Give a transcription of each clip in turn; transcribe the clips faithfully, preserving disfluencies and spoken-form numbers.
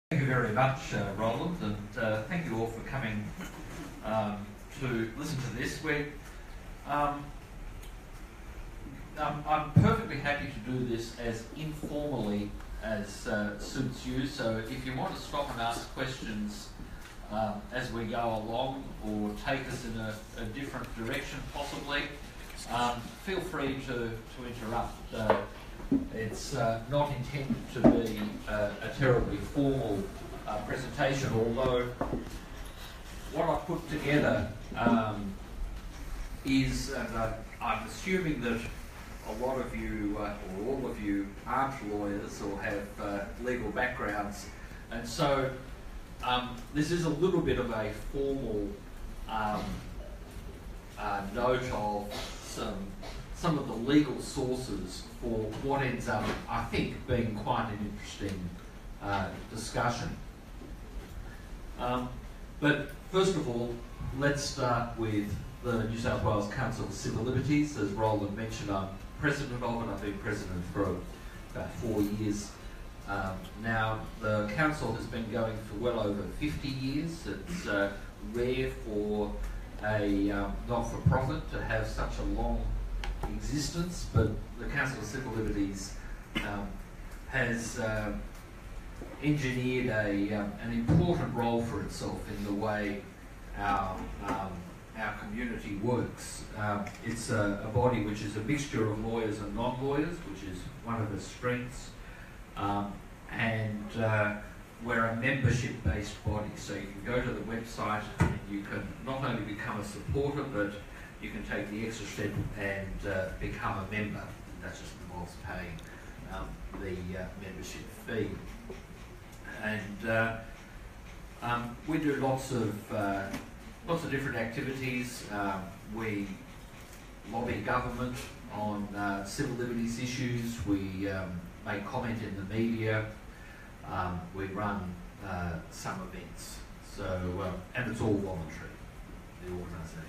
Thank you very much, uh, Roland, and uh, thank you all for coming um, to listen to this. We're, um, I'm, I'm perfectly happy to do this as informally as uh, suits you, so if you want to stop and ask questions um, as we go along or take us in a, a different direction possibly, um, feel free to, to interrupt. Uh, It's uh, not intended to be uh, a terribly formal uh, presentation, although what I've put together um, is, and uh, I'm assuming that a lot of you, uh, or all of you, aren't lawyers or have uh, legal backgrounds, and so um, this is a little bit of a formal um, uh, note of some some of the legal sources for what ends up, I think, being quite an interesting uh, discussion. Um, but first of all, let's start with the New South Wales Council of Civil Liberties. As Roland mentioned, I'm president of it. I've been president for about four years. Um, now, the council has been going for well over fifty years. It's uh, rare for a um, not-for-profit to have such a long existence, but the Council of Civil Liberties um, has uh, engineered a, um, an important role for itself in the way our, um, our community works. Um, it's a, a body which is a mixture of lawyers and non-lawyers, which is one of its strengths, um, and uh, we're a membership-based body, so you can go to the website and you can not only become a supporter, but you can take the extra step and uh, become a member. That just involves paying um, the uh, membership fee. And uh, um, we do lots of uh, lots of different activities. Um, we lobby government on uh, civil liberties issues. We um, make comment in the media. Um, we run uh, some events. So uh, and it's all voluntary, the organisation.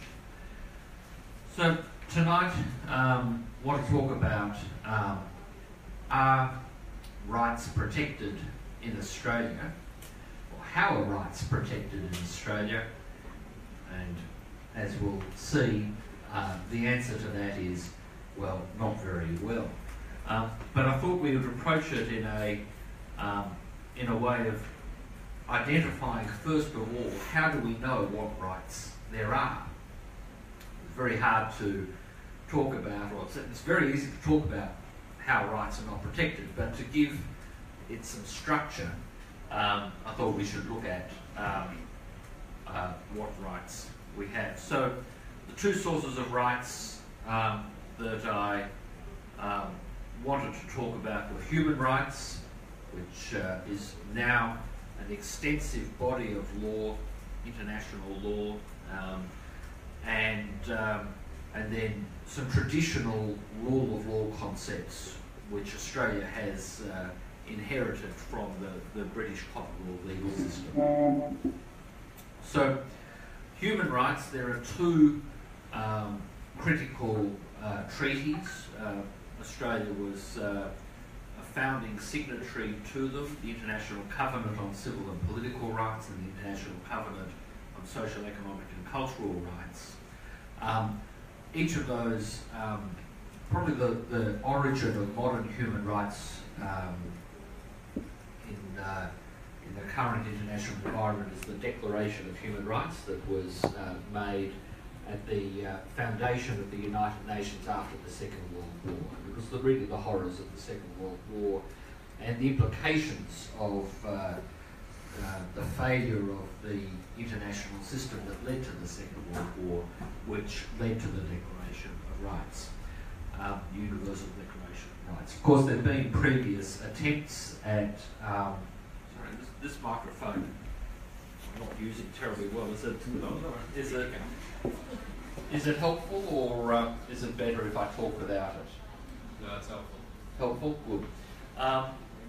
So tonight, um, I want to talk about um, are rights protected in Australia, or how are rights protected in Australia? And as we'll see, uh, the answer to that is, well, not very well. Um, but I thought we would approach it in a um, in a way of identifying, first of all, how do we know what rights there are? Very hard to talk about, or it's, it's very easy to talk about how rights are not protected, but to give it some structure, um, I thought we should look at um, uh, what rights we have. So the two sources of rights um, that I um, wanted to talk about were human rights, which uh, is now an extensive body of law, international law, um, and um, and then some traditional rule of law concepts which Australia has uh, inherited from the, the British Commonwealth legal system. So, human rights, there are two um, critical uh, treaties. Uh, Australia was uh, a founding signatory to them, the International Covenant on Civil and Political Rights and the International Covenant on Social, Economic and Cultural Rights. Um, each of those, um, probably the, the origin of modern human rights um, in, uh, in the current international environment is the Declaration of Human Rights that was uh, made at the uh, foundation of the United Nations after the Second World War. It was the, really the horrors of the Second World War and the implications of uh, Uh, the failure of the international system that led to the Second World War, which led to the Declaration of Rights, um, Universal Declaration of Rights. Of course, there have been previous attempts at, um, sorry, this, this microphone I'm not using terribly well. Is it, is it, is it helpful, or uh, is it better if I talk without it? No, it's helpful. Helpful? Good. Um,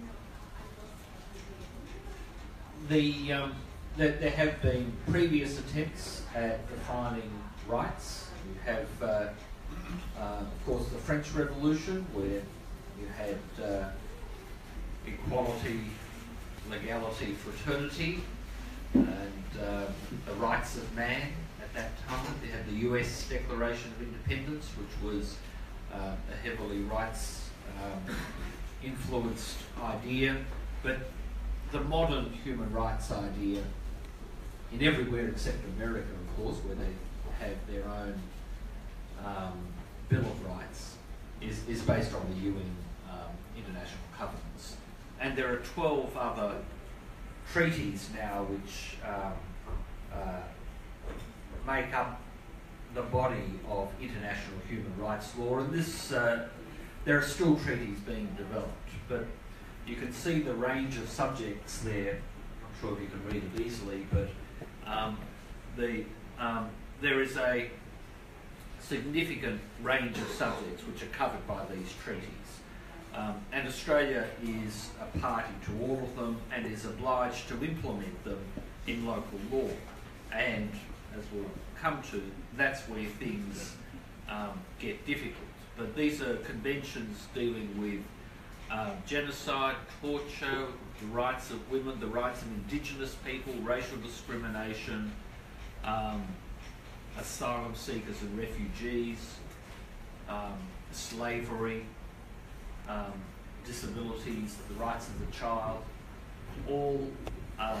The, um, there, there have been previous attempts at defining rights. You have, uh, uh, of course, the French Revolution, where you had uh, equality legality, fraternity, and uh, the rights of man at that time. They had the U S Declaration of Independence, which was uh, a heavily rights um, influenced idea, but the modern human rights idea, in everywhere except America, of course, where they have their own um, Bill of Rights, is, is based on the U N um, international covenants. And there are twelve other treaties now which um, uh, make up the body of international human rights law, and this uh, there are still treaties being developed, but you can see the range of subjects there. I'm not sure if you can read it easily, but um, the um, there is a significant range of subjects which are covered by these treaties. Um, and Australia is a party to all of them and is obliged to implement them in local law. And as we'll come to, that's where things um, get difficult. But these are conventions dealing with uh, genocide, torture, the rights of women, the rights of Indigenous people, racial discrimination, um, asylum seekers and refugees, um, slavery, um, disabilities, the rights of the child, all um,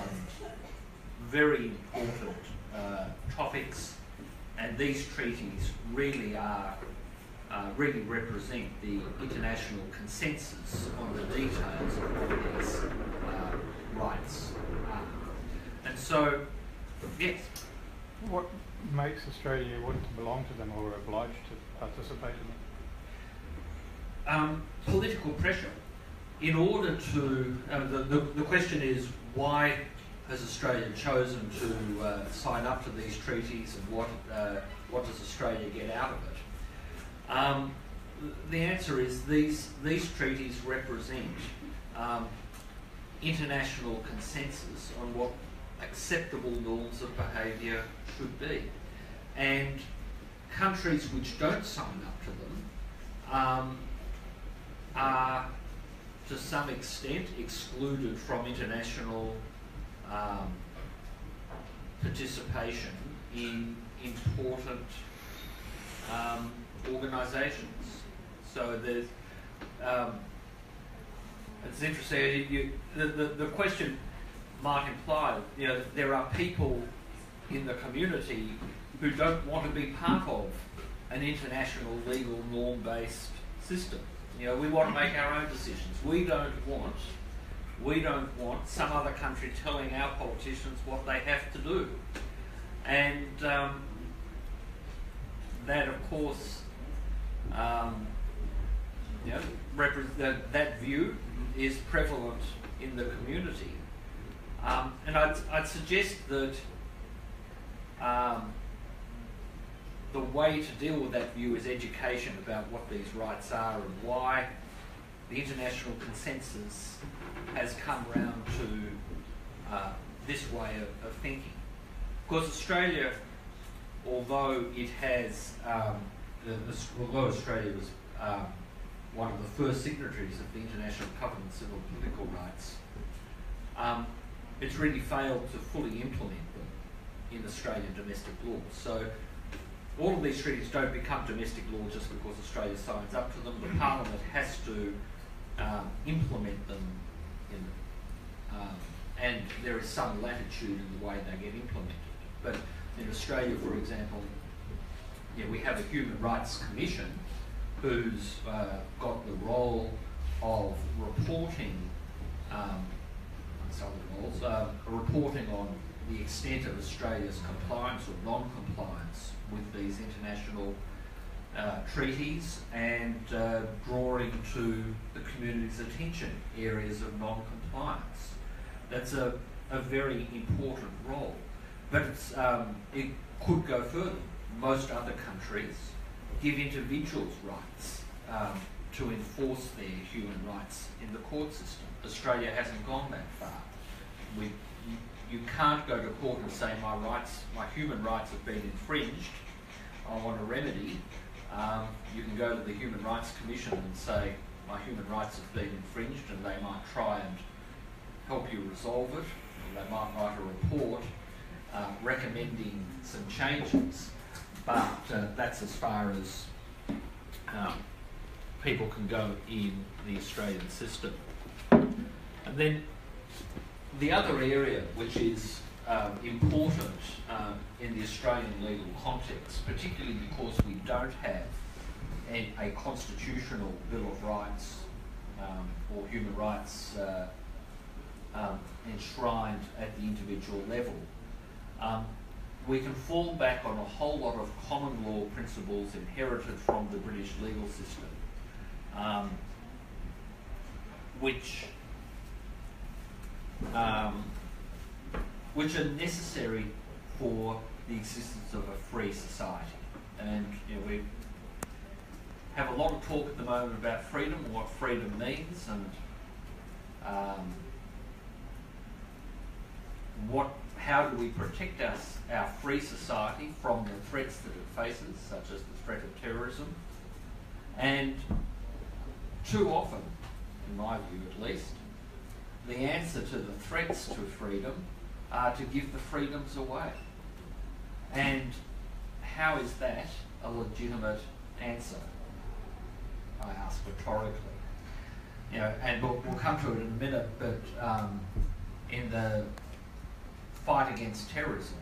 very important uh, topics, and these treaties really are uh, really represent the international consensus on the details of what these uh, rights are. And so, yes. What makes Australia want to belong to them or obliged to participate in them? Um, political pressure. In order to, uh, the, the, the question is, why has Australia chosen to uh, sign up to these treaties, and what, uh, what does Australia get out of it? Um, the answer is these, these treaties represent um, international consensus on what acceptable norms of behaviour should be. And countries which don't sign up to them um, are to some extent excluded from international um, participation in important um, organisations. So there's, um, it's interesting, you, the, the, the question might imply, you know, there are people in the community who don't want to be part of an international legal norm-based system. You know, we want to make our own decisions. We don't want, we don't want some other country telling our politicians what they have to do. And um, that, of course, um, you know, repre- that, that view is prevalent in the community. Um, and I'd, I'd suggest that um, the way to deal with that view is education about what these rights are and why the international consensus has come round to uh, this way of, of thinking. Of course, Australia, although it has, um, the, the, although Australia was um, one of the first signatories of the International Covenant of Civil and Political Rights, um, it's really failed to fully implement them in Australian domestic law. So all of these treaties don't become domestic law just because Australia signs up to them. The Parliament has to um, implement them, in, um, and there is some latitude in the way they get implemented. But in Australia, for example, yeah, we have a Human Rights Commission who's uh, got the role of reporting, um, some of the roles, uh, reporting on the extent of Australia's compliance or non-compliance with these international uh, treaties, and uh, drawing to the community's attention areas of non-compliance. That's a, a very important role. But it's, um, it could go further. Most other countries give individuals rights um, to enforce their human rights in the court system. Australia hasn't gone that far. We, you, you can't go to court and say my rights, my human rights have been infringed, I want a remedy. Um, you can go to the Human Rights Commission and say my human rights have been infringed, and they might try and help you resolve it, or they might write a report uh, recommending some changes, but uh, that's as far as um, people can go in the Australian system. And then the other area which is um, important um, in the Australian legal context, particularly because we don't have a, a constitutional Bill of Rights um, or human rights uh, um, enshrined at the individual level, um, we can fall back on a whole lot of common law principles inherited from the British legal system, um, which um, which are necessary for the existence of a free society. And you know, we have a lot of talk at the moment about freedom and what freedom means, and um, what, how do we protect us, our free society from the threats that it faces, such as the threat of terrorism. And too often, in my view at least, the answer to the threats to freedom are to give the freedoms away. And how is that a legitimate answer? I ask rhetorically. You know, and we'll, we'll come to it in a minute, but um, in the fight against terrorism,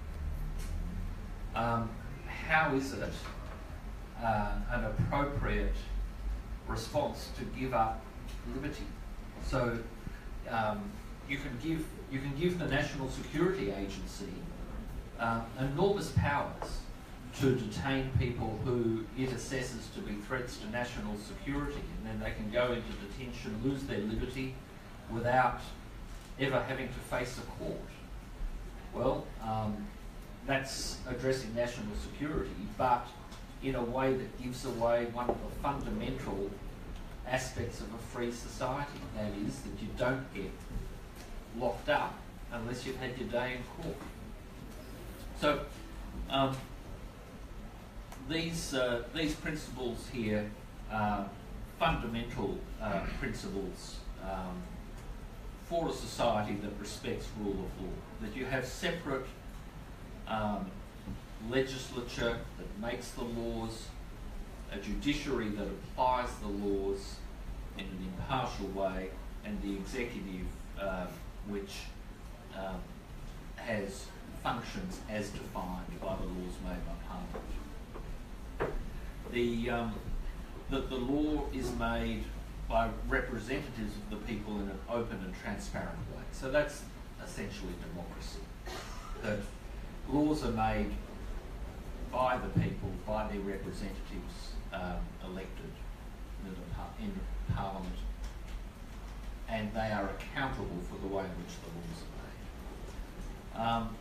um, how is it uh, an appropriate response to give up liberty? So um, you can give you can give the National Security Agency uh, enormous powers to detain people who it assesses to be threats to national security, and then they can go into detention, lose their liberty without ever having to face a court. Well, um, that's addressing national security, but in a way that gives away one of the fundamental aspects of a free society, that is that you don't get locked up unless you've had your day in court. So um, these uh, these principles here are fundamental uh, principles um, for a society that respects rule of law. That you have separate um, legislature that makes the laws, a judiciary that applies the laws in an impartial way, and the executive uh, which um, has functions as defined by the laws made by Parliament. The, um, the, the law is made by representatives of the people in an open and transparent way. So that's essentially democracy. That laws are made by the people, by their representatives um, elected in, the par in Parliament, and they are accountable for the way in which the laws are made. Um,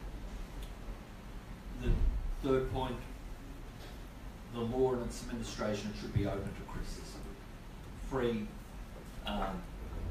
the third point, the law and its administration should be open to criticism. Free, um,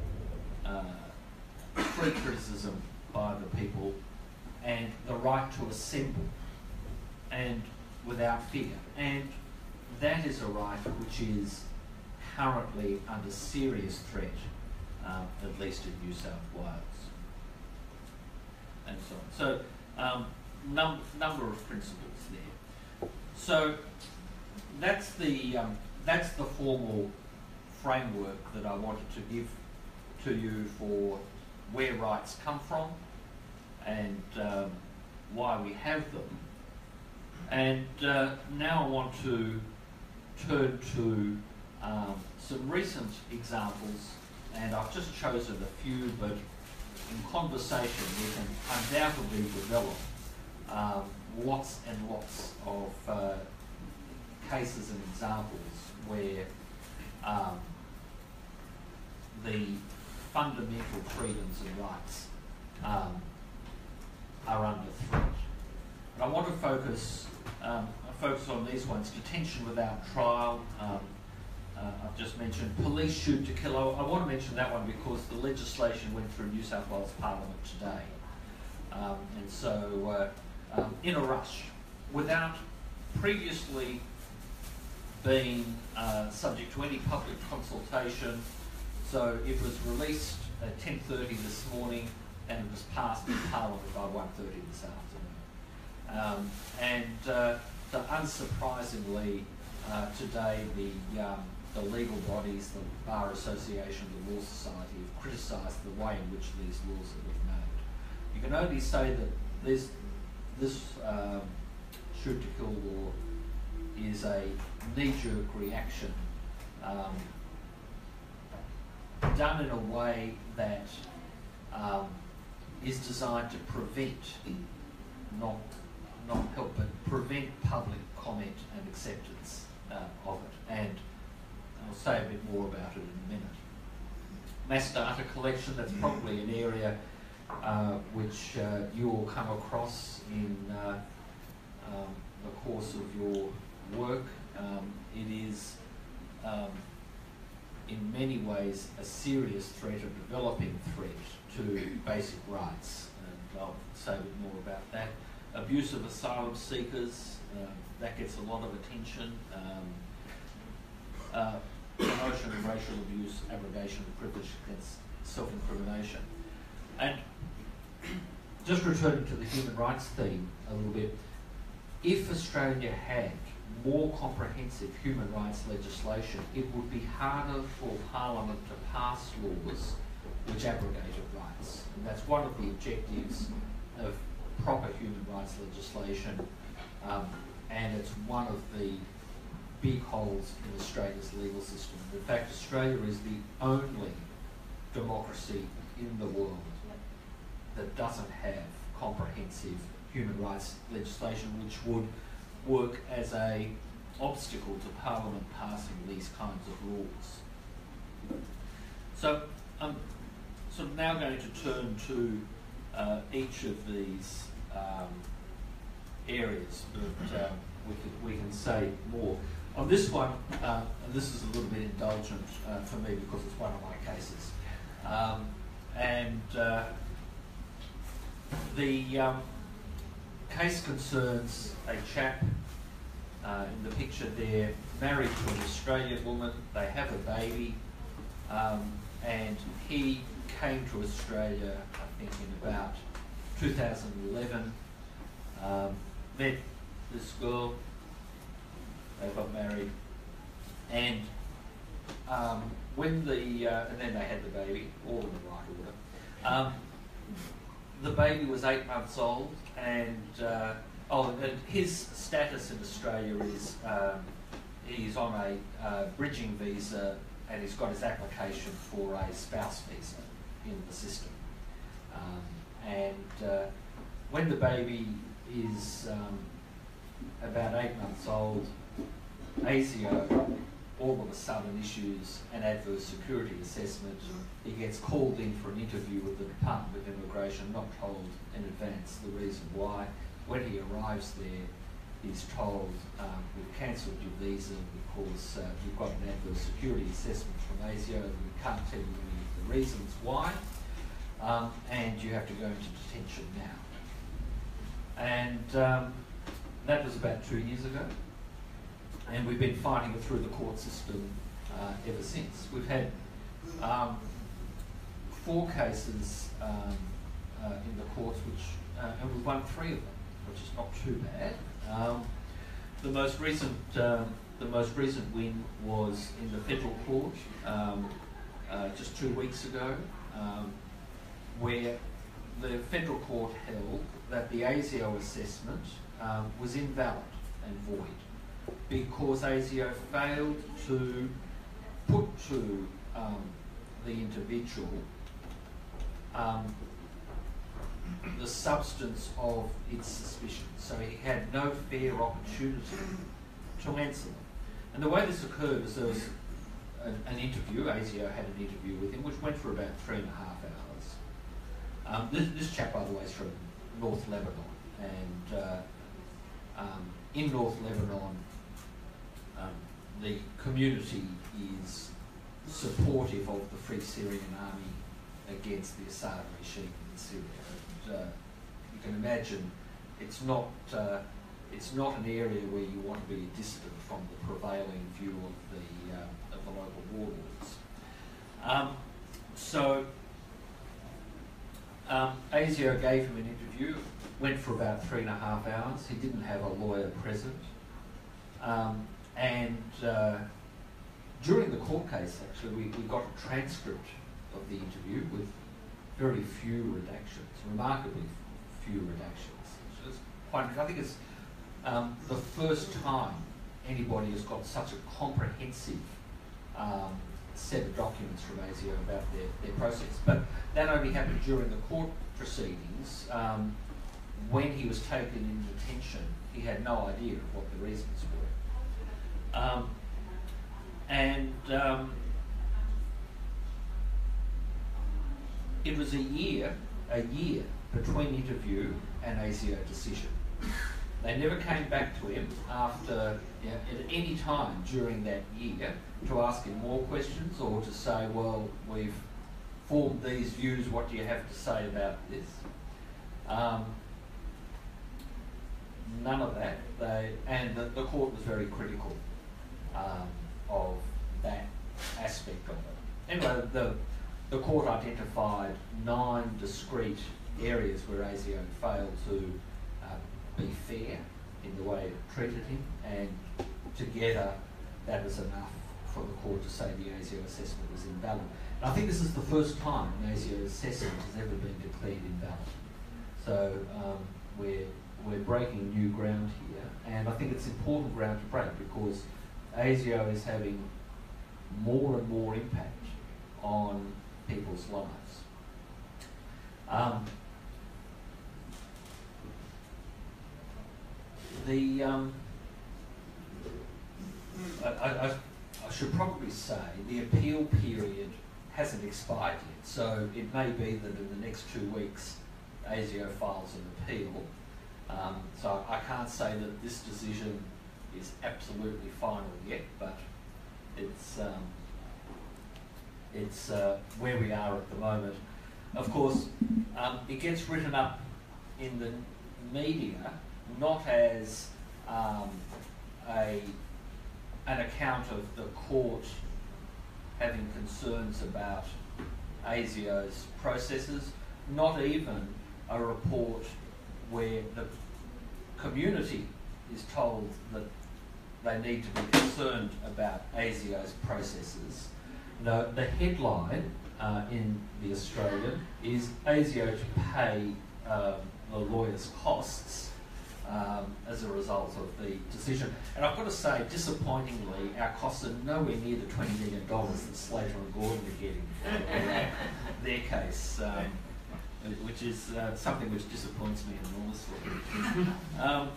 uh, free criticism by the people, and the right to assemble, and without fear. And that is a right which is currently under serious threat, um, at least in New South Wales, and so on. So, um, num number of principles there. So that's the um, that's the formal framework that I wanted to give to you for where rights come from and um, why we have them. And uh, now I want to turn to um, some recent examples, and I've just chosen a few, but in conversation we can undoubtedly develop um, lots and lots of uh, cases and examples where um, the fundamental freedoms and rights um, are under threat. And I want to focus um, focus on these ones: detention without trial. Um, uh, I've just mentioned police shoot to kill. I, I want to mention that one because the legislation went through New South Wales Parliament today, um, and so uh, um, in a rush, without previously being uh, subject to any public consultation. So it was released at ten thirty this morning, and it was passed in Parliament by one thirty this afternoon. Um, and uh, so unsurprisingly, uh, today the, um, the legal bodies, the Bar Association, the Law Society, have criticised the way in which these laws have been made. You can only say that this, this um, shoot to kill law is a knee-jerk reaction um, done in a way that um, is designed to prevent, not, not help, but prevent public comment and acceptance uh, of it. And I'll say a bit more about it in a minute. Mass data collection, that's probably an area uh, which uh, you will come across in uh, um, the course of your work. Um, it is um, in many ways a serious threat, a developing threat to basic rights, and I'll say a bit more about that. Abuse of asylum seekers, uh, that gets a lot of attention. Um, uh, promotion of racial abuse, abrogation of privilege against self-incrimination. And just returning to the human rights theme a little bit, if Australia had more comprehensive human rights legislation, it would be harder for Parliament to pass laws which abrogated rights. And that's one of the objectives of proper human rights legislation, um, and it's one of the big holes in Australia's legal system. In fact, Australia is the only democracy in the world that doesn't have comprehensive human rights legislation which would work as a obstacle to Parliament passing these kinds of rules. So I'm sort of now going to turn to uh, each of these um, areas that um, we, could, we can say more. On this one, uh, and this is a little bit indulgent uh, for me because it's one of my cases, um, and uh, the um, case concerns a chap uh, in the picture there, married to an Australian woman. They have a baby, um, and he came to Australia, I think, in about two thousand eleven. Um, met this girl. They got married, and um, when the uh, and then they had the baby, all in the right order. Um, the baby was eight months old, and uh, oh, and his status in Australia is um, he's on a uh, bridging visa, and he's got his application for a spouse visa in the system. Um, and uh, when the baby is um, about eight months old, ASIO all of a sudden issues an adverse security assessment. He gets called in for an interview with the Department of Immigration, not told in advance the reason why. When he arrives there, he's told, um, we've cancelled your visa because uh, you've got an adverse security assessment from ASIO, we can't tell you any of the reasons why, um, and you have to go into detention now. And um, that was about two years ago. And we've been fighting it through the court system uh, ever since. We've had um, four cases um, uh, in the courts, which uh, and we've won three of them, which is not too bad. Um, the most recent, um, the most recent win was in the federal court um, uh, just two weeks ago, um, where the federal court held that the ASIO assessment um, was invalid and void, because ASIO failed to put to um, the individual um, the substance of its suspicions. So he had no fair opportunity to answer them. And the way this occurred was there was an, an interview, ASIO had an interview with him, which went for about three and a half hours. Um, this, this chap, by the way, is from North Lebanon. And uh, um, in North Lebanon, Um, the community is supportive of the Free Syrian Army against the Assad regime in Syria. And, uh, you can imagine it's not uh, it's not an area where you want to be distant from the prevailing view of the uh, of the local warlords. Um, so Um, ASIO gave him an interview, went for about three and a half hours. He didn't have a lawyer present. Um, and uh, during the court case, actually, we, we got a transcript of the interview with very few redactions, remarkably few redactions. Which is quite, I think it's um, the first time anybody has got such a comprehensive um, set of documents from ASIO about their, their process. But that only happened during the court proceedings. Um, when he was taken in detention, he had no idea of what the reasons were. Um, and um, it was a year, a year between interview and ASIO decision. They never came back to him after, you know, at any time during that year to ask him more questions or to say, well, we've formed these views, what do you have to say about this? Um, none of that. They, and the, the court was very critical um, of that aspect of it. Anyway, the, the court identified nine discrete areas where ASIO failed to be fair in the way it treated him, and together that was enough for the court to say the ASIO assessment was invalid. And I think this is the first time an ASIO assessment has ever been declared invalid. So um, we're, we're breaking new ground here, and I think it's important ground to break because ASIO is having more and more impact on people's lives. Um, The um, I, I, I should probably say the appeal period hasn't expired yet, so it may be that in the next two weeks ASIO files an appeal. Um, so I can't say that this decision is absolutely final yet, but it's um, it's uh, where we are at the moment. Of course, um, it gets written up in the media not as um, a, an account of the court having concerns about ASIO's processes, not even a report where the community is told that they need to be concerned about ASIO's processes. No, the headline uh, in The Australian is ASIO to pay um, the lawyer's costs Um, as a result of the decision. And I've got to say, disappointingly, our costs are nowhere near the twenty million dollars that Slater and Gordon are getting for their case, um, which is uh, something which disappoints me enormously. Um,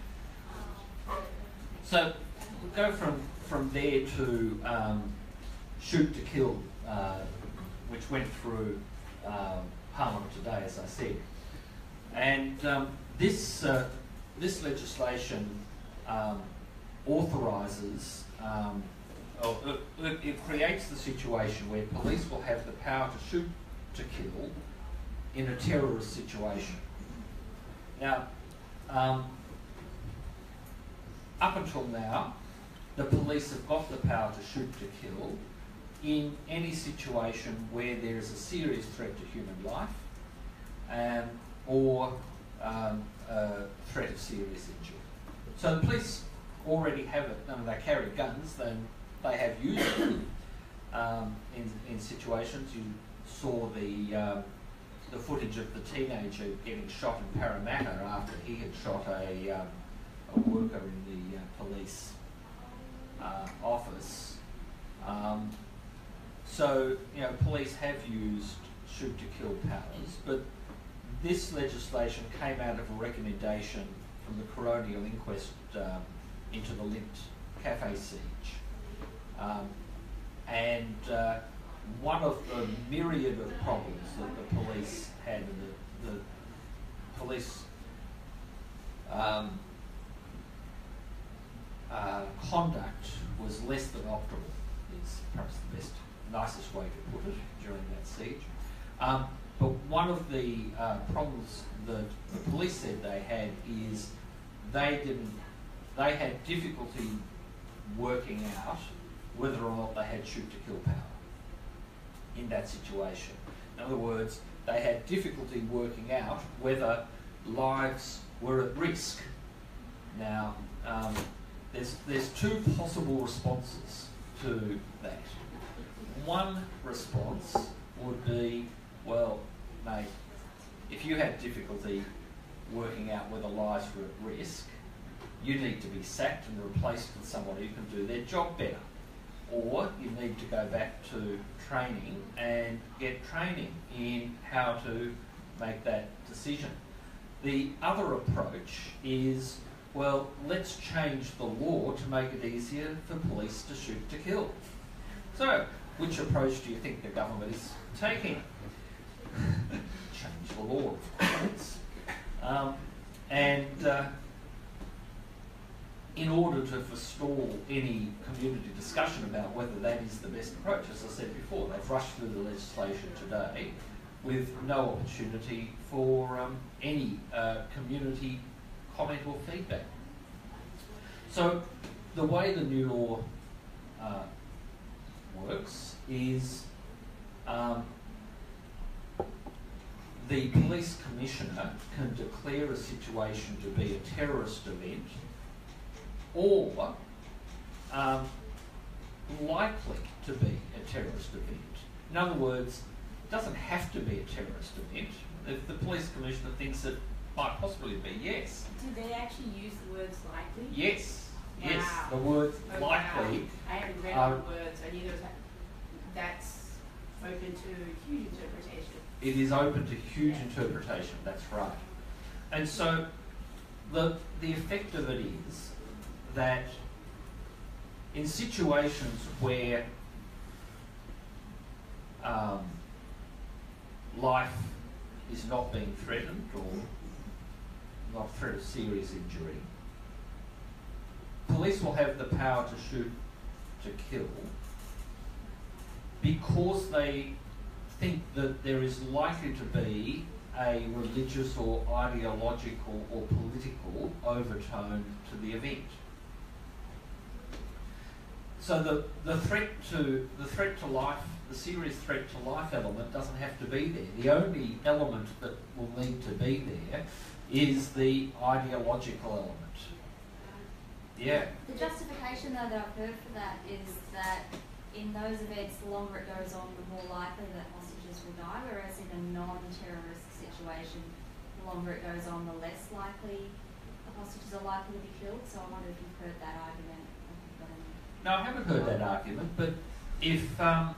so we'll go from, from there to um, Shoot to Kill, uh, which went through uh, Parliament today, as I said. And um, this uh, This legislation um, authorises, um, or it, it creates the situation where police will have the power to shoot to kill in a terrorist situation. Now, um, up until now, the police have got the power to shoot to kill in any situation where there is a serious threat to human life um, or um, a threat of serious injury. So the police already have it. I mean, they carry guns, then they have used it um, in, in situations. You saw the uh, the footage of the teenager getting shot in Parramatta after he had shot a, um, a worker in the uh, police uh, office. Um, so, you know, police have used shoot to kill powers, but this legislation came out of a recommendation from the coronial inquest um, into the Lindt Cafe siege. Um, and uh, one of the myriad of problems that the police had, and the, the police um, uh, conduct was less than optimal, is perhaps the best, nicest way to put it during that siege. Um, But one of the uh, problems that the police said they had is they didn't, they had difficulty working out whether or not they had shoot to kill power in that situation. In other words, they had difficulty working out whether lives were at risk. Now, um, there's, there's two possible responses to that. One response would be, well, mate, if you had difficulty working out whether lives were at risk, you need to be sacked and replaced with someone who can do their job better. Or you need to go back to training and get training in how to make that decision. The other approach is, well, let's change the law to make it easier for police to shoot to kill. So, which approach do you think the government is taking? Change the law, of course. Um, and uh, in order to forestall any community discussion about whether that is the best approach, as I said before, they've rushed through the legislation today with no opportunity for um, any uh, community comment or feedback. So the way the new law uh, works is um, the police commissioner can declare a situation to be a terrorist event or um, likely to be a terrorist event. In other words, it doesn't have to be a terrorist event. If the police commissioner thinks it might possibly be, yes. Did they actually use the words likely? Yes, Wow. yes, the words Oh, likely. wow. I haven't read Uh, all the words. I knew there was that. That's open to huge interpretation. It is open to huge Yeah. interpretation, that's right. And so the, the effect of it is that in situations where um, life is not being threatened or not threat of serious injury, police will have the power to shoot to kill because they think that there is likely to be a religious or ideological or political overtone to the event. So the, the threat to the threat to life, the serious threat to life element doesn't have to be there. The only element that will need to be there is the ideological element. Yeah. The justification though that I've heard for that is that in those events, the longer it goes on, the more likely that hostages will die, whereas in a non-terrorist situation, the longer it goes on, the less likely the hostages are likely to be killed. So I wonder if you've heard that argument. If you've got any. No, I haven't heard that argument, but if um,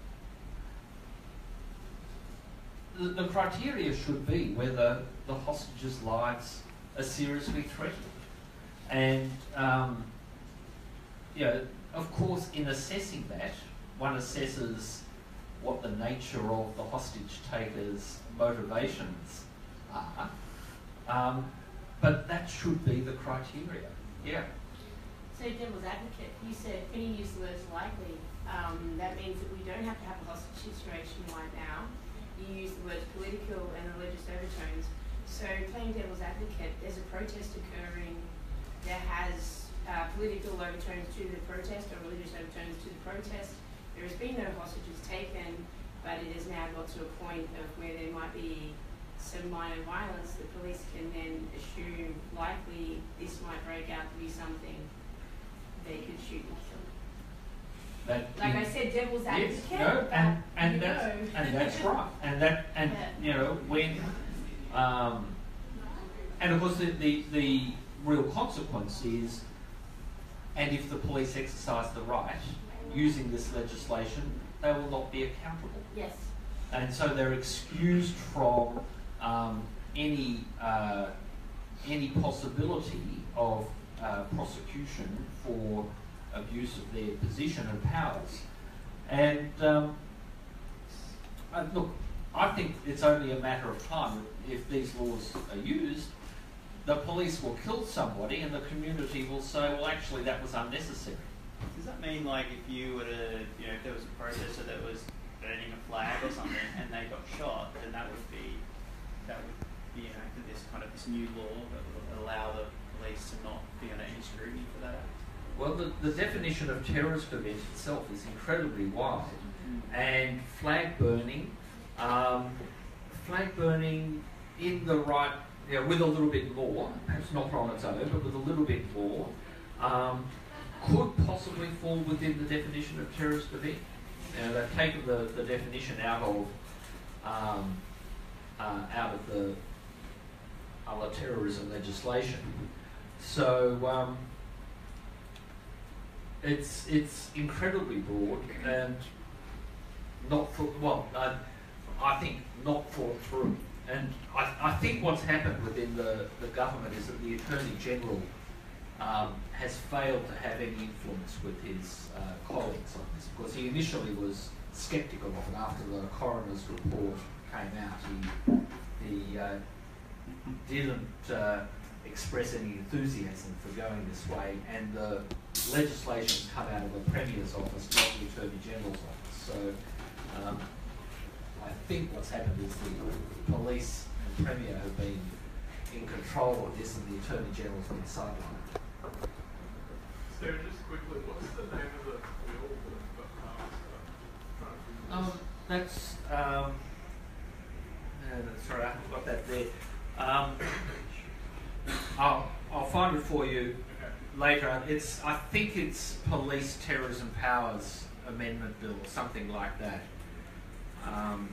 the, the criteria should be whether the hostages' lives are seriously threatened. And, um, you know, of course, in assessing that, one assesses what the nature of the hostage taker's motivations are, um, but that should be the criteria. Yeah. So, devil's advocate, you said when you use the words likely, um, that means that we don't have to have a hostage situation right now. You use the words political and religious overtones. So, playing devil's advocate, there's a protest occurring. There has uh, political overtones to the protest or religious overtones to the protest. There has been no hostages taken, but it has now got to a point of where there might be some minor violence. The police can then assume likely this might break out to be something they could shoot and kill. That Like in, I said, devil's advocate. yes, no, and, and you that's know. and that's right. And that and Yeah. you know when um, and of course the, the the real consequence is, and if the police exercise the right using this legislation, they will not be accountable. Yes. And so they're excused from um, any uh, any possibility of uh, prosecution for abuse of their position and powers. And um, uh, look, I think it's only a matter of time if these laws are used. The police will kill somebody, and the community will say, "Well, actually, that was unnecessary." Does that mean, like, if you were to, you know, if there was a protester that was burning a flag or something and they got shot, then that would be, that would be enacted this kind of this new law that would allow the police to not be under any scrutiny for that act? Well, the, the definition of terrorist event itself is incredibly wide, and flag burning um, flag burning in the right, you know, with a little bit more, perhaps not on its own, but with a little bit more, um, could possibly fall within the definition of terrorist event. Now, they've taken the, the definition out of um, uh, out of the other terrorism legislation. So um, it's it's incredibly broad and not thought, well, uh, I think not thought through. And I, I think what's happened within the, the government is that the Attorney General um, has failed to have any influence with his uh, colleagues on this, because he initially was sceptical of it after the coroner's report came out. He, he uh, didn't uh, express any enthusiasm for going this way, and the legislation's come out of the Premier's office, not the Attorney General's office. So um, I think what's happened is the police and Premier have been in control of this, and the Attorney General's been sidelined. Sarah, just quickly, what's the name of the bill that got passed? Uh, Um, that's, um, no, that's sorry, I haven't got that there. Um, I'll, I'll find it for you later. It's, I think it's Police Terrorism Powers Amendment Bill or something like that. Um,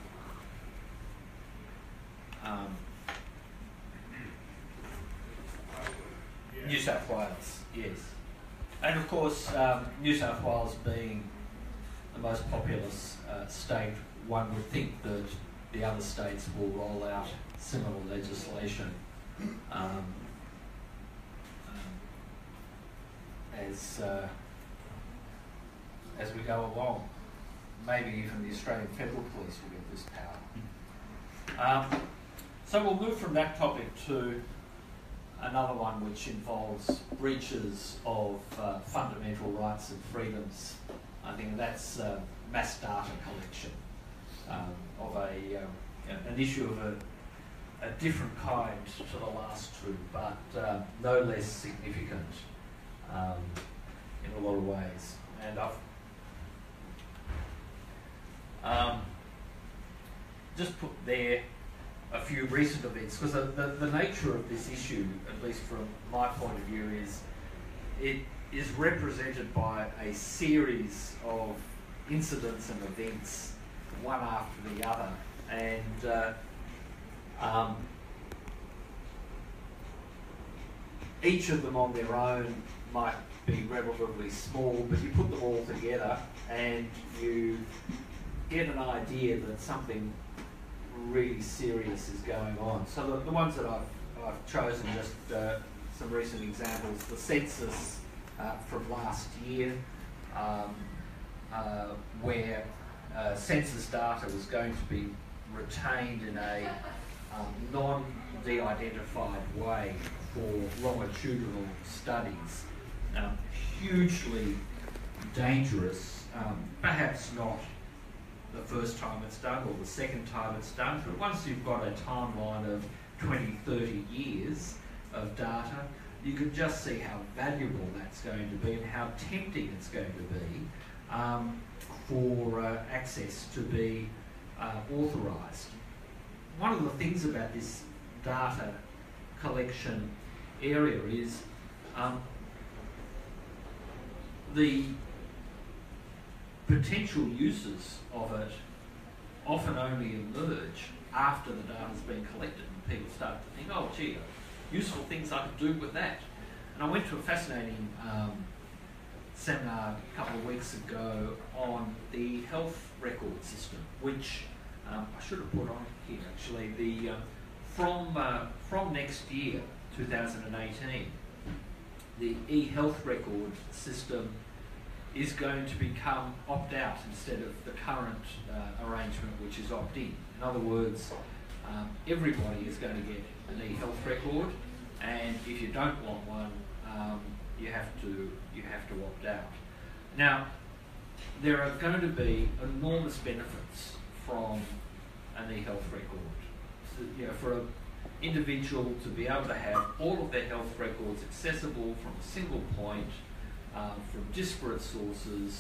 um, New South Wales, yes. And of course, um, New South Wales being the most populous uh, state, one would think that the other states will roll out similar legislation um, um, as uh, as we go along. Maybe even the Australian Federal Police will get this power. Um, so we'll move from that topic to another one which involves breaches of uh, fundamental rights and freedoms. I think that's uh, mass data collection um, of a um, an issue of a, a different kind to the last two, but uh, no less significant um, in a lot of ways. And I've um, just put there a few recent events, because the, the, the nature of this issue, at least from my point of view, is it is represented by a series of incidents and events, one after the other, and uh, um, each of them on their own might be relatively small, but you put them all together and you get an idea that something really serious is going on. So the, the ones that I've, I've chosen, just uh, some recent examples, the census uh, from last year, um, uh, where uh, census data was going to be retained in a um, non-de-identified way for longitudinal studies. Um, hugely dangerous, um, perhaps not the first time it's done or the second time it's done, but once you've got a timeline of twenty, thirty years of data, you can just see how valuable that's going to be and how tempting it's going to be um, for uh, access to be uh, authorised. One of the things about this data collection area is um, the potential uses of it often only emerge after the data's been collected and people start to think, oh gee, useful things I could do with that. And I went to a fascinating um, seminar a couple of weeks ago on the health record system, which um, I should have put on here actually. The um, from uh, from next year, two thousand eighteen, the e-health record system is going to become opt-out instead of the current uh, arrangement, which is opt-in. In other words, um, everybody is going to get an e-health record, and if you don't want one, um, you have to you have to opt out. Now, there are going to be enormous benefits from an e-health record. So, you know, for an individual to be able to have all of their health records accessible from a single point, Um, from disparate sources,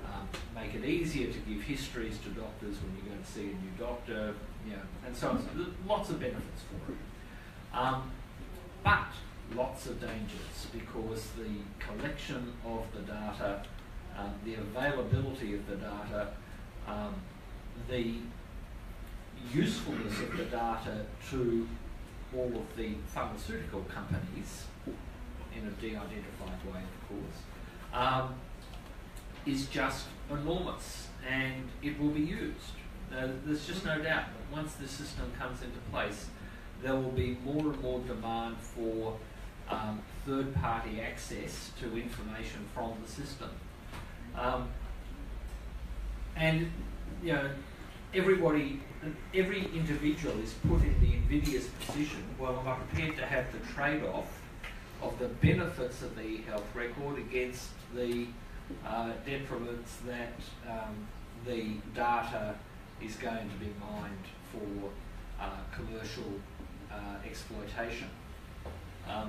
um, make it easier to give histories to doctors when you're going to see a new doctor, you know, and so on. So there's lots of benefits for it. Um, but lots of dangers, because the collection of the data, um, the availability of the data, um, the usefulness of the data to all of the pharmaceutical companies, in a de-identified way, of course, um, is just enormous, and it will be used. Uh, there's just no doubt that once the system comes into place, there will be more and more demand for um, third-party access to information from the system. Um, and, you know, everybody, every individual is put in the invidious position where I'm prepared to have the trade-off of the benefits of the health record against the uh, detriments that um, the data is going to be mined for uh, commercial uh, exploitation. Um,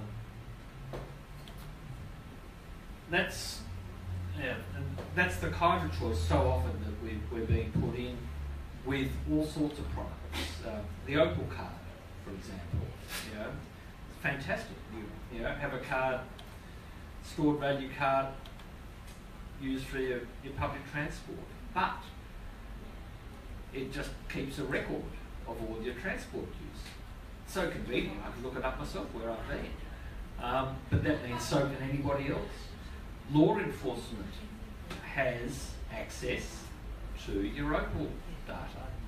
that's yeah, and that's the kind of choice so often that we, we're being put in with all sorts of products. Uh, the Opal card, for example, you know, it's fantastic. You, you know, have a card, stored value card, used for your, your public transport, but it just keeps a record of all your transport use. So convenient, I can look it up myself where I've been. Um, but that means so can anybody else. Law enforcement has access to your Opal data.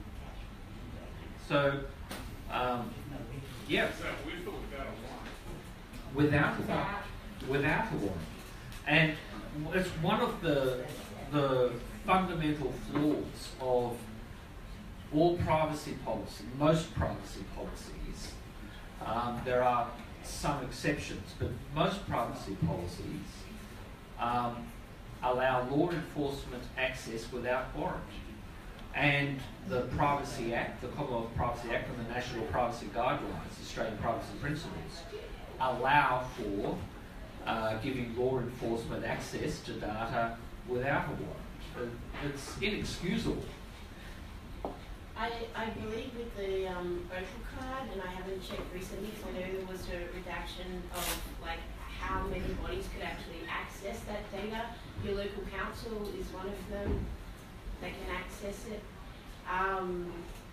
So, um, yeah. So we thought without a warrant. Without a warrant. Without a warrant. And it's one of the, the fundamental flaws of all privacy policy, most privacy policies. Um, there are some exceptions, but most privacy policies um, allow law enforcement access without warrant. And the Privacy Act, the Commonwealth Privacy Act and the National Privacy Guidelines, Australian Privacy Principles, allow for uh, giving law enforcement access to data without a warrant. It's inexcusable. I, I believe with the um, Opal card, and I haven't checked recently because I know there was a redaction of like how many bodies could actually access that data. Your local council is one of them that can access it. Um,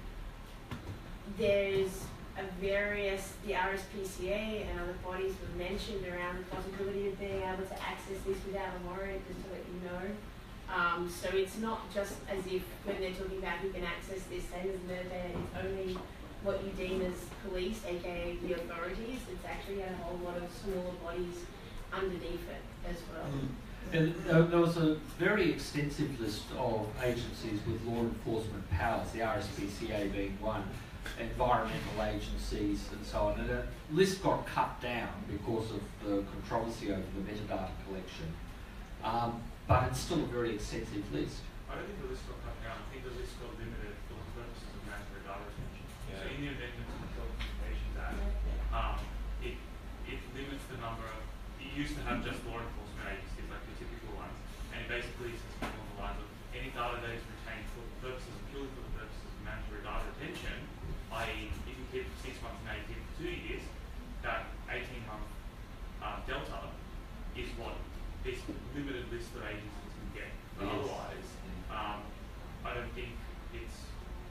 there's a various, the R S P C A and other bodies were mentioned around the possibility of being able to access this without a warrant, just to let you know. Um, so it's not just as if when they're talking about who can access this, same as metadata, it's only what you deem as police, aka the authorities. It's actually a whole lot of smaller bodies underneath it as well. Mm. And uh, there was a very extensive list of agencies with law enforcement powers, the R S P C A being one, environmental agencies and so on. And the list got cut down because of the controversy over the metadata collection. Um, but it's still a very extensive list. I don't think the list got cut down. I think the list got limited for the purposes of mandatory data retention. Yeah. So in the amendments to the Telecommunications Act, um, it, it limits the number of, it used to have just law enforcement agencies like the typical ones, and it basically says something along the lines of any data that is retained for the purposes, purely for the purposes of mandatory data retention, that is if you keep it for six months and you keep it for two years, that eighteen month uh, delta is what this limited list of agencies can get. But yes. Otherwise, um, I don't think it's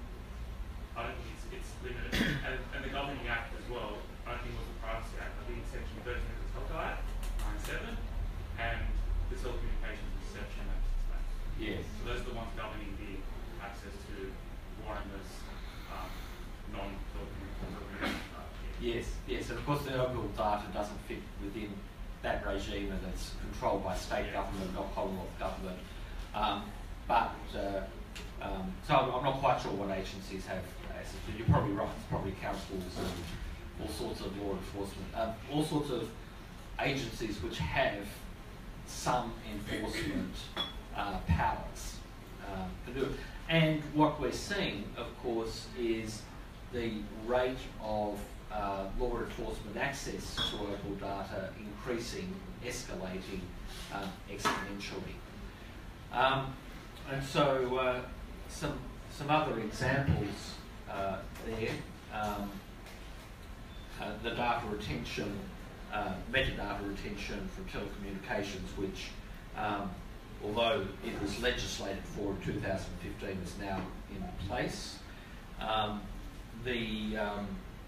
I don't think it's, it's limited. and, and the Governing Act as well, I don't think it was the Privacy Act. I think it's Section thirteen of the Telco Act, nine seven, and the Telecommunications Exception Act. Yes. So those are the ones governing the access to warrantless um, non-telecommunications data. Yes, yes, and of course the overall data doesn't fit within that regime, and it's controlled by state yeah. government, not Commonwealth government. Um, but, uh, um, so I'm not quite sure what agencies have access to. You're probably right, it's probably councils and all sorts of law enforcement, um, all sorts of agencies which have some enforcement uh, powers uh, to do it. And what we're seeing, of course, is the rate of uh, law enforcement access to Opal data increasing, escalating uh, exponentially. Um, and so uh, some some other examples uh, there. Um, uh, the data retention, uh, metadata retention from telecommunications, which, um, although it was legislated for in two thousand fifteen, is now in place. Um, the um,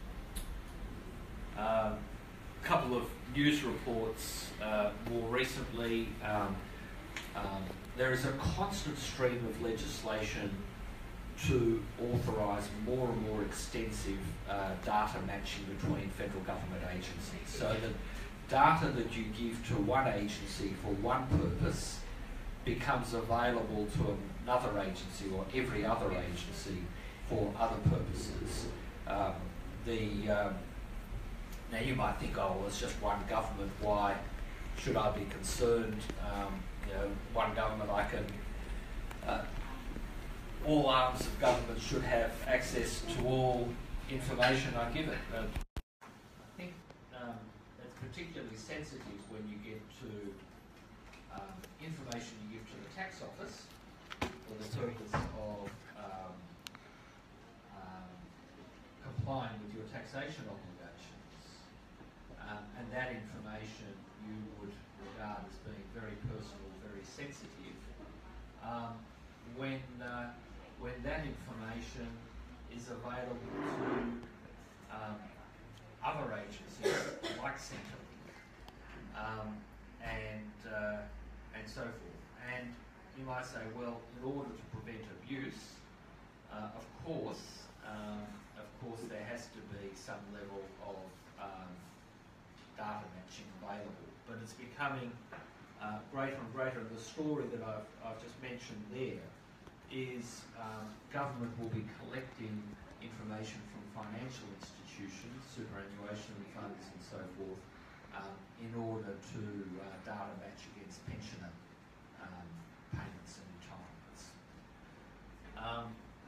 uh, couple of news reports uh, more recently. Um, um, there is a constant stream of legislation to authorise more and more extensive uh, data matching between federal government agencies. So the data that you give to one agency for one purpose becomes available to another agency or every other agency for other purposes. Um, the um, now you might think, oh, well, it's just one government. Why should I be concerned? Um, you know, one government, I can. Uh, all arms of government should have access to all information I give it. Uh, I think um, it's particularly sensitive when you get to um, information you give to the tax office for the purpose of um, um, complying with your taxation obligations. Um, and that information you would regard as being very personal, very sensitive. Um, when uh, when that information is available to um, other agencies like Centrelink um, and uh, and so forth. And you might say, well, in order to prevent abuse, uh, of course, um, of course, there has to be some level of um, data matching available. But it's becoming uh, greater and greater. And the story that I've, I've just mentioned there is um, government will be collecting information from financial institutions, superannuation funds and so forth, um, in order to uh, data match against pensioner um, payments and retirements. Um,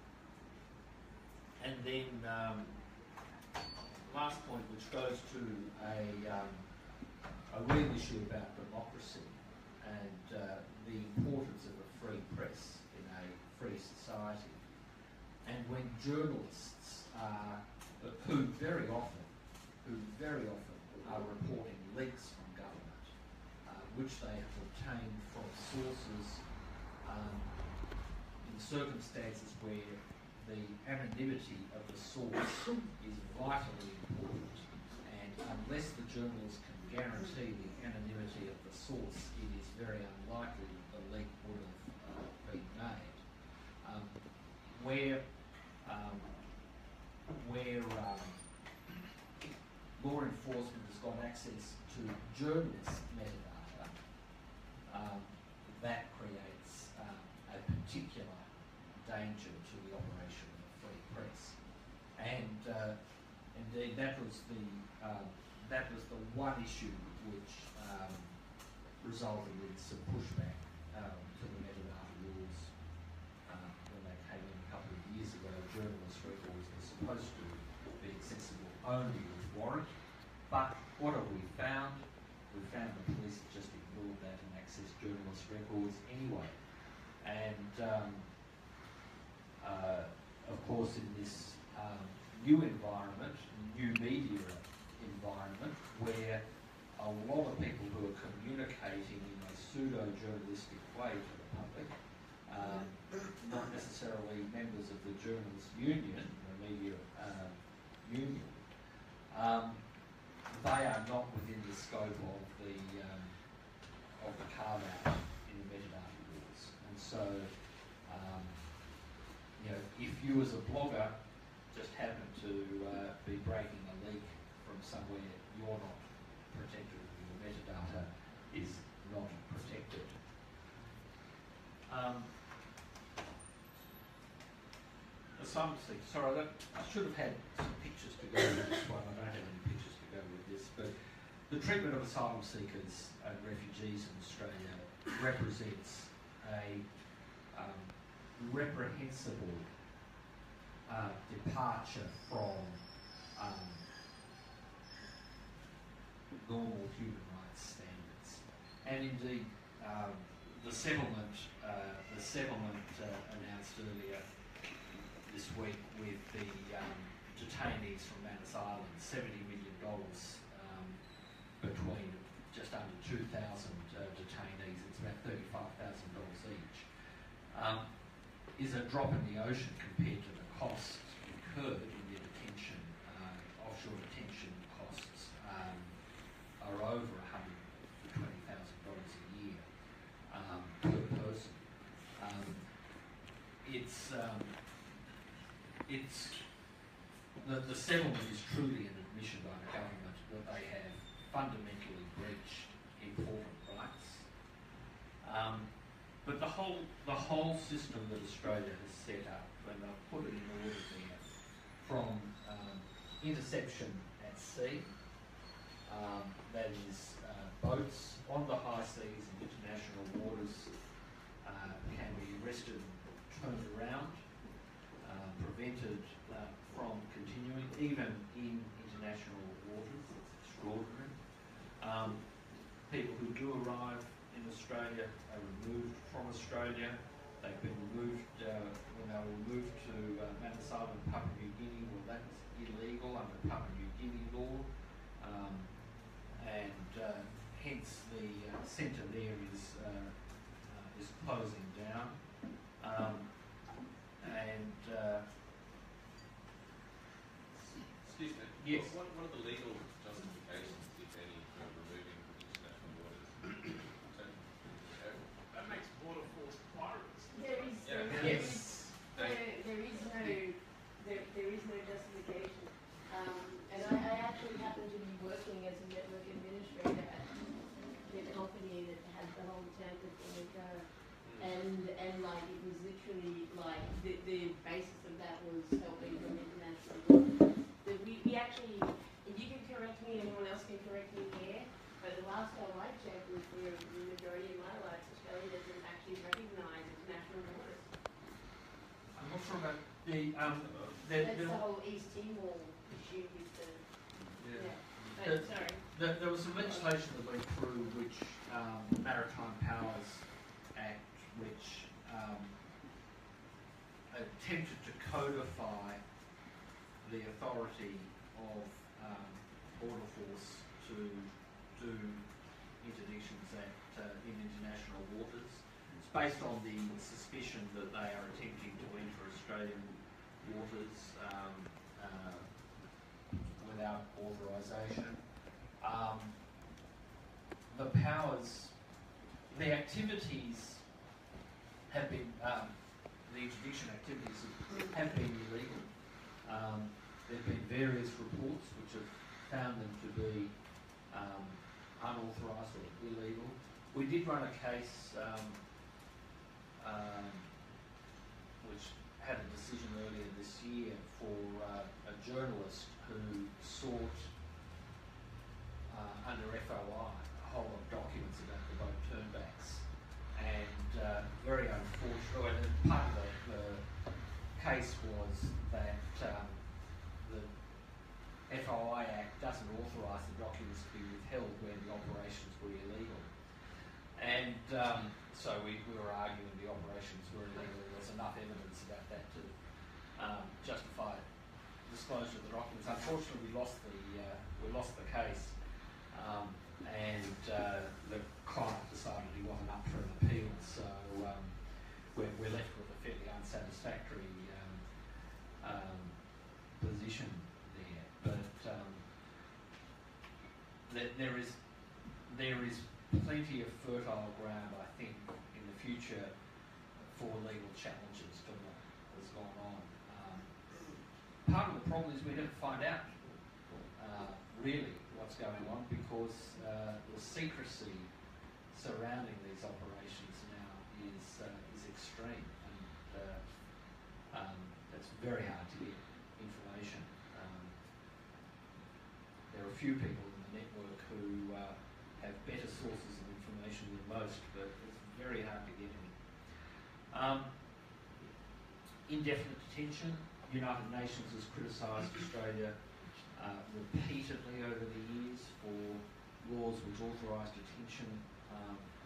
and then um, last point, which goes to a, um, a real issue about democracy and uh, the importance of a free press in a free society. And when journalists are, who very often, who very often are reporting leaks from government, uh, which they have obtained from sources um, in circumstances where the anonymity of the source is vitally important, and unless the journalist can guarantee the anonymity of the source, it is very unlikely the leak would have uh, been made. Um, where um, where um, law enforcement has got access to journalist metadata, um, that creates um, a particular danger to the operation of the free press. And uh, indeed, that was the um, that was the one issue which um, resulted in some pushback um, to the metadata rules um, when they came in a couple of years ago. Journalist records were supposed to be accessible only with warrant, but what have we found? We found the police just ignored that and accessed journalist records anyway. And um, uh, of course, in this um, new environment, new media environment, where a lot of people who are communicating in a pseudo-journalistic way to the public, um, not necessarily members of the journalists' union, the media uh, union, um, they are not within the scope of the um, of the carve-out in the metadata rules. And so, um, you know, if you as a blogger just happen to uh, be breaking a leak from somewhere you're not protected, your metadata is not protected. Um, asylum seekers. Sorry, I, don't, I should have had some pictures to go with this one. I don't have any pictures to go with this, but the treatment of asylum seekers and refugees in Australia represents a um, reprehensible uh, departure from um, normal human rights standards. And indeed, um, the settlement, uh, the settlement uh, announced earlier this week with the um, detainees from Manus Island, seventy million dollars um, between just under two thousand uh, detainees. It's about thirty-five thousand dollars each. Um, is a drop in the ocean compared to the costs incurred in their detention. Uh, offshore detention costs um, are over one hundred twenty thousand dollars a year um, per person. Um, it's um, it's the, the settlement is truly an admission by the government that they have fundamentally breached important rights. Um, but the whole the whole system that Australia has set up, when they put it in order there, from um, interception at sea, um, that is uh, boats on the high seas and international waters uh, can be arrested, turned around, uh, prevented uh, from continuing, even in international waters. It's extraordinary. Um, people who do arrive in Australia are removed from Australia. They've been removed, uh, when they were removed to uh, Manus Island, Papua New Guinea. Well, that's illegal under Papua New Guinea law. Um, and uh, hence the uh, centre there is, uh, uh, is closing down. Um, and uh, Excuse me. Yes. What, what are the legal justifications, if any, for removing international waters? That makes border force pirates. There is, Yeah. there Yes. is, there, there is no, there, there is no justification. Um, and I, I actually happen to be working as a network administrator at the company that had the whole Tampa thing go. And, and like, it was literally like, the, the basis of that was helping from international law. That we, we actually, and you can correct me, anyone else can correct me here, but the last time I checked was for the majority of my life, Australia doesn't actually recognise international waters. I'm not sure about the um, the, That's the, the whole East Timor issue with the, yeah. yeah. But, The- sorry. the, there was some legislation that went through which um, the Maritime Powers Act, which um, attempted to codify the authority of um, Border Force to do interdictions at uh, in international waters. It's based on the suspicion that they are attempting to enter Australian waters um, uh, without authorisation. Um, the powers, the activities have been, um, the interdiction activities have been illegal. Um, there have been various reports which have found them to be um, unauthorised or illegal. We did run a case um, um, which had a decision earlier this year for uh, a journalist who sought uh, under F O I a whole lot of documents about the boat turnbacks, and uh, very unfortunate. And part of the, the case was that um, the F O I Act doesn't authorise the documents to be withheld where the operations were illegal. And um, so we, we were arguing the operations were illegal. There was enough evidence about that to um, justify disclosure of the documents. Unfortunately, we lost the uh, we lost the case, um, and uh, the client decided he wasn't up for an appeal. So um, we're, we're left with a fairly unsatisfactory um, um, position there. But um, there, there is there is plenty of fertile ground, I think, in the future for legal challenges to what has gone on. Um, part of the problem is we never find out uh, really what's going on because uh, the secrecy surrounding these operations now is uh, is extreme, and uh, um, it's very hard to get information. Um, there are a few people in the network who uh, have better sources of information than most, but it's very hard to get any. Um, indefinite detention. United Nations has criticised Australia uh, repeatedly over the years for laws which authorise detention um,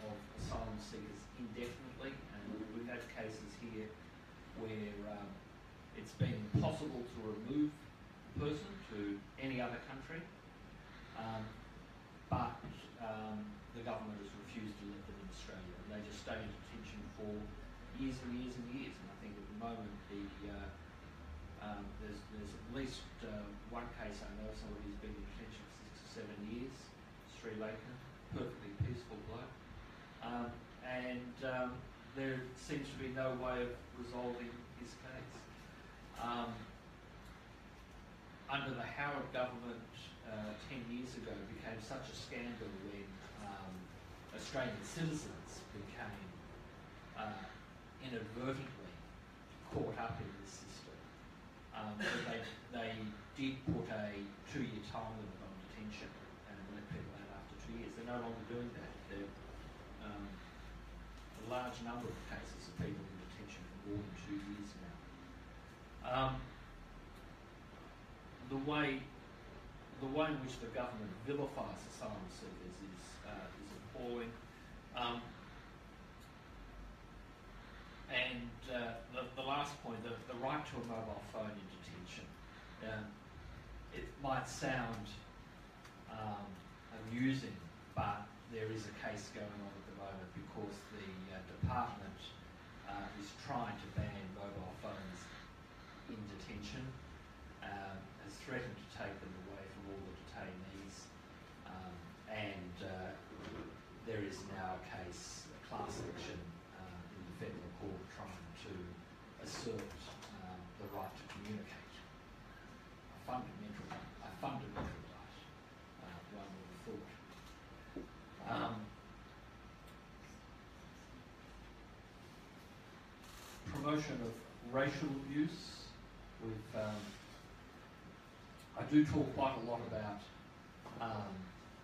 of asylum seekers indefinitely, and we've had cases here where um, it's been impossible to remove the person to any other country, um, but um, the government has refused to let them in Australia, and they just stay in detention for years and years and years. And I think at the moment the uh, um, there's there's at least uh, one case I know of somebody who's been in detention for six or seven years, Sri Lanka, perfectly peaceful bloke, um, and um, there seems to be no way of resolving his case. Um, under the Howard government uh, ten years ago, it became such a scandal when um, Australian citizens became uh, inadvertently caught up in this system. Um, but they, they did put a two-year time limit on detention and let people out after two years. They're no longer doing that. They're, um, a large number of cases of people in detention for more than two years now. Um, the way the way in which the government vilifies asylum seekers is uh, is appalling. Um, and uh, the, the last point, the, the right to a mobile phone in detention. Um, it might sound um, amusing, but there is a case going on at the moment because the uh, department uh, is trying to ban mobile phones in detention, um, has threatened to take them away from all the detainees, um, and uh, there is now a case, a class action uh, in the federal court trying to assert um, the right to communicate. A fundamental, a fundamental right, uh, one would have thought. Um, promotion of racial abuse. We've, um, I do talk quite a lot about um,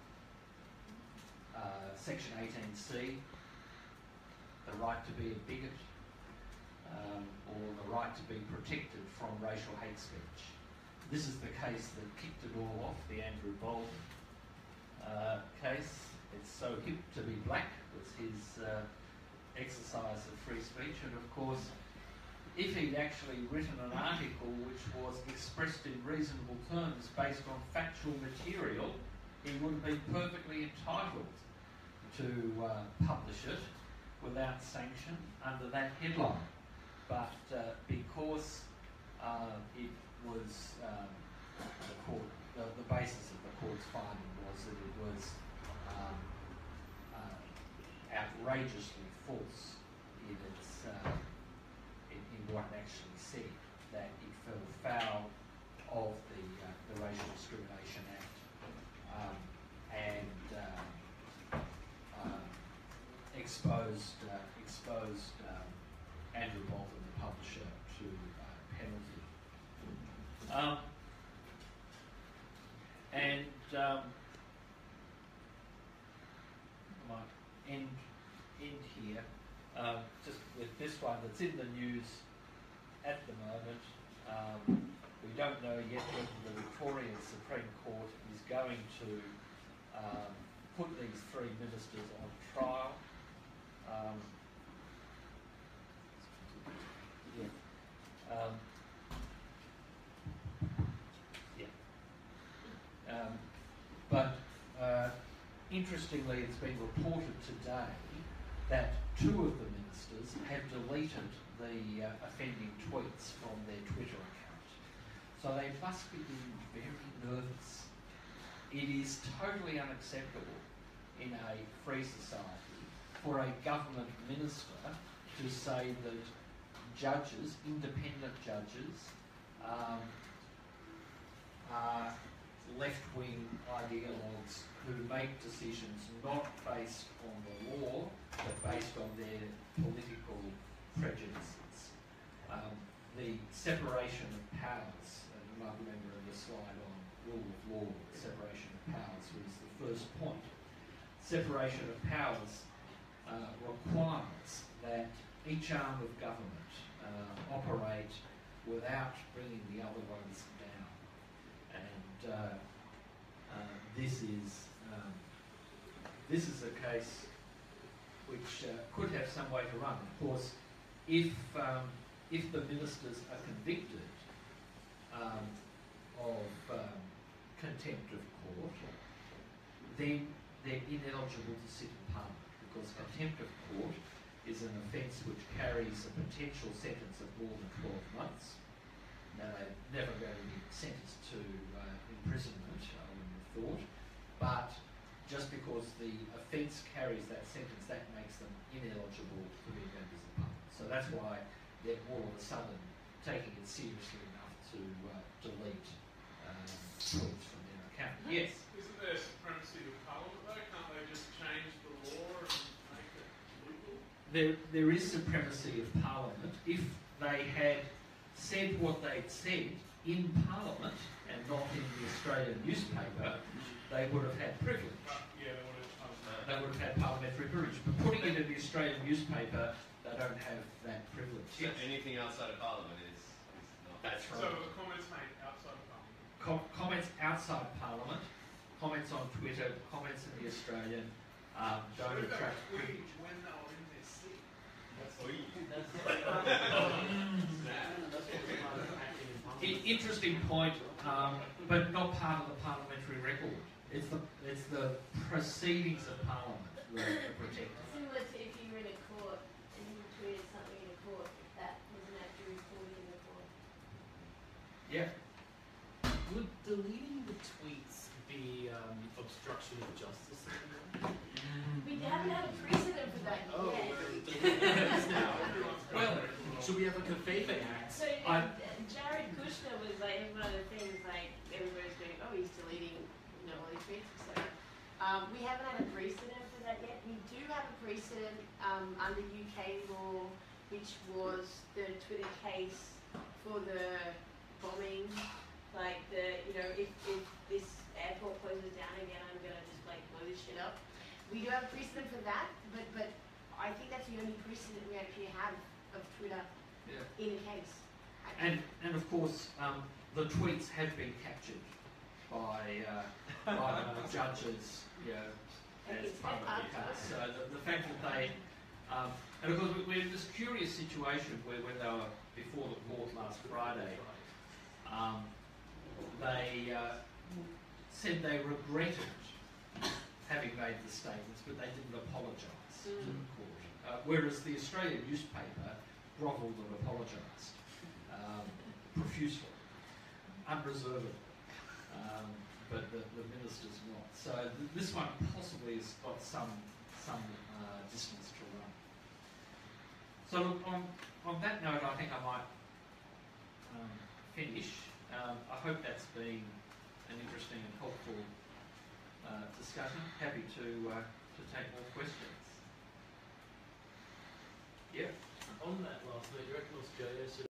uh, Section eighteen C, the right to be a bigot, um, or the right to be protected from racial hate speech. This is the case that kicked it all off, the Andrew Bolton uh, case. It's so hip to be black was his uh, exercise of free speech, and of course, if he'd actually written an article which was expressed in reasonable terms based on factual material, he would have been perfectly entitled to uh, publish it without sanction under that headline. But uh, because uh, it was um, the court, the, the basis of the court's finding was that it was um, uh, outrageously false in its uh, in, in what it actually said, that it fell foul of the uh, the Racial Discrimination Act um, and uh, uh, exposed uh, exposed um, Andrew Bolton, the publisher, to uh, penalty. Um, and um, I might end end here. Um, just with this one that's in the news at the moment. Um, we don't know yet whether the Victorian Supreme Court is going to um, put these three ministers on trial. Um, yeah. Um, yeah. Um, but uh, interestingly, it's been reported today that two of the ministers have deleted the uh, offending tweets from their Twitter account. So they must be very nervous. It is totally unacceptable in a free society for a government minister to say that judges, independent judges, um, are left-wing ideologues who make decisions not based on the law, but based on their political prejudices. Um, the separation of powers, and you might remember in the slide on rule of law, separation of powers was the first point. Separation of powers uh, requires that each arm of government uh, operate without bringing the other ones down. And uh, uh, this is um, this is a case which uh, could have some way to run. Of course, if um, if the ministers are convicted um, of um, contempt of court, then they're ineligible to sit in Parliament, because contempt of court is an offence which carries a potential sentence of more than twelve months. Now, they're never going to be sentenced to uh, imprisonment, I wouldn't have thought, but just because the offence carries that sentence, that makes them ineligible to be members of Parliament. So that's why they're all of a sudden taking it seriously enough to uh, delete um, tweets from their account. Yes? Isn't there supremacy of Parliament though? Can't they just change the law and make it legal? There, there is supremacy of Parliament. If they had said what they'd said in Parliament and not in the Australian newspaper, they would have had privilege. Uh, yeah, they would have. They would have had parliamentary privilege. But putting it in the Australian newspaper, they don't have that privilege. So anything outside of Parliament is, is not. That's right. So the comments made outside of Parliament. Com- comments outside Parliament, comments on Twitter, comments in the Australian, um, don't What about attract tweets privilege. when they were in their seat? I- interesting point, um, but not part of the parliamentary record. It's the it's the proceedings of Parliament that are protected. Similar to if you were in a court and you tweeted something in a court, that wasn't actually reported in the court. Yeah. Would deleting the tweets be um, obstruction of justice? We haven't had a precedent for that Oh, yet. we're now. Well, Should we have a Covfefe Act? So I- uh, Jared Kushner was like one of the things like everybody's going, oh, he's deleting, you know, all these tweets, et cetera. Um, we haven't had a precedent for that yet. We do have a precedent um, under U K law, which was the Twitter case for the bombing. Like the, you know, if, if this airport closes down again, I'm gonna just like blow this shit up. We do have a precedent for that, but but I think that's the only precedent we actually have of Twitter yeah. in a case. And and of course, um, the tweets have been captured by uh, by the judges, you know, as part of the case. So the, the fact that they, um, and of course we- we're in this curious situation where when they were before the court last Friday, um, they uh, said they regretted having made the statements, but they didn't apologise to the court. Uh, whereas the Australian newspaper grovelled and apologised um, profusely, unreservedly, um, but the, the minister's not. So th- this one possibly has got some some uh, distance to run. So look, on, on that note, I think I might um, finish. Um, I hope that's been an interesting and helpful uh, discussion. Happy to uh, to take more questions. Yeah. On that last note, you reckon Australia should